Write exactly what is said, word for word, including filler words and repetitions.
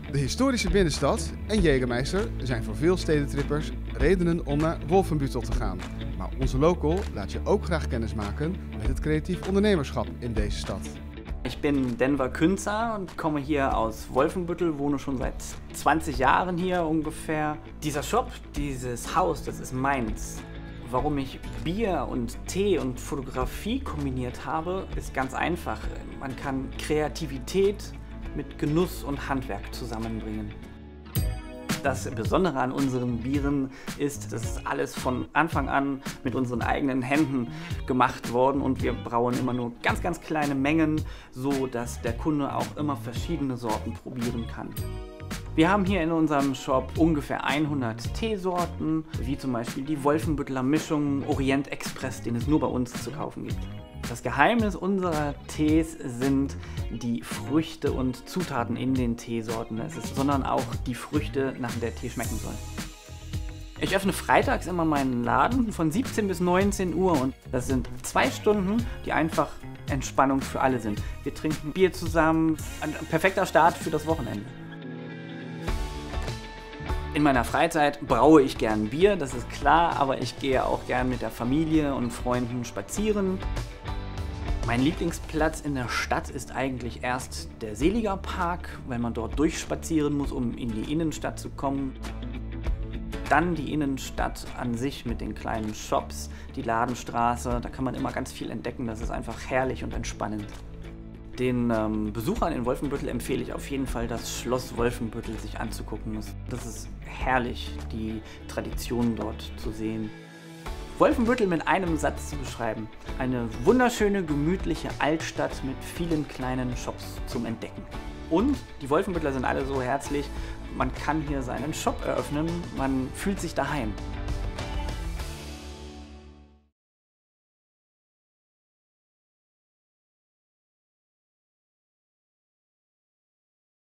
De historische binnenstad en Jägermeister zijn voor veel stedentrippers redenen om naar Wolfenbüttel te gaan. Maar onze local laat je ook graag kennismaken met het creatief ondernemerschap in deze stad. Ich bin Denver Künzer und komme hier aus Wolfenbüttel, wohne schon seit zwanzig Jahren hier ungefähr. Dieser Shop, dieses Haus, das ist meins. Warum ich Bier und Tee und Fotografie kombiniert habe, ist ganz einfach. Man kann Kreativität mit Genuss und Handwerk zusammenbringen. Das Besondere an unseren Bieren ist, dass es alles von Anfang an mit unseren eigenen Händen gemacht worden und wir brauen immer nur ganz, ganz kleine Mengen, so dass der Kunde auch immer verschiedene Sorten probieren kann. Wir haben hier in unserem Shop ungefähr hundert Teesorten, wie zum Beispiel die Wolfenbütteler Mischung Orient Express, den es nur bei uns zu kaufen gibt. Das Geheimnis unserer Tees sind die Früchte und Zutaten in den Teesorten, es ist, sondern auch die Früchte, nach der Tee schmecken soll. Ich öffne freitags immer meinen Laden von siebzehn bis neunzehn Uhr und das sind zwei Stunden, die einfach Entspannung für alle sind. Wir trinken Bier zusammen, ein perfekter Start für das Wochenende. In meiner Freizeit braue ich gern Bier, das ist klar, aber ich gehe auch gern mit der Familie und Freunden spazieren. Mein Lieblingsplatz in der Stadt ist eigentlich erst der Seliger Park, weil man dort durchspazieren muss, um in die Innenstadt zu kommen. Dann die Innenstadt an sich mit den kleinen Shops, die Ladenstraße, da kann man immer ganz viel entdecken, das ist einfach herrlich und entspannend. Den ähm, Besuchern in Wolfenbüttel empfehle ich auf jeden Fall, das Schloss Wolfenbüttel sich anzugucken. Das ist herrlich, die Traditionen dort zu sehen. Wolfenbüttel mit einem Satz zu beschreiben. Eine wunderschöne, gemütliche Altstadt mit vielen kleinen Shops zum Entdecken. Und die Wolfenbüttler sind alle so herzlich, man kann hier seinen Shop eröffnen, man fühlt sich daheim.